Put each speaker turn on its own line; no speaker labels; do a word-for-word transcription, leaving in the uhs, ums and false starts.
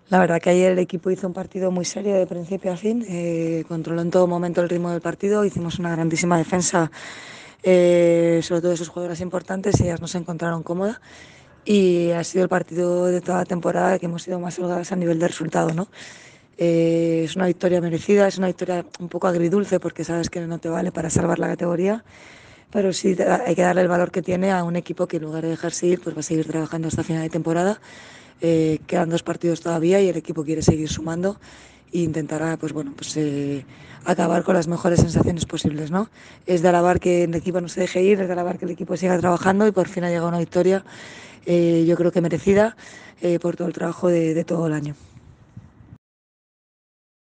La verdad que ayer el equipo hizo un partido muy serio de principio a fin, eh, controló en todo momento el ritmo del partido, hicimos una grandísima defensa, eh, sobre todo esos jugadores importantes, y ellas nos encontraron cómoda y ha sido el partido de toda la temporada que hemos sido más holgadas a nivel de resultado, ¿no? Eh, es una victoria merecida, es una victoria un poco agridulce porque sabes que no te vale para salvar la categoría, pero sí te da- hay que darle el valor que tiene a un equipo que en lugar de dejarse ir, pues va a seguir trabajando hasta final de temporada. Eh, quedan dos partidos todavía y el equipo quiere seguir sumando e intentará, pues bueno, pues eh, acabar con las mejores sensaciones posibles, ¿no? Es de alabar que el equipo no se deje ir, es de alabar que el equipo siga trabajando y por fin ha llegado una victoria, eh, yo creo que merecida, eh, por todo el trabajo de, de todo el año.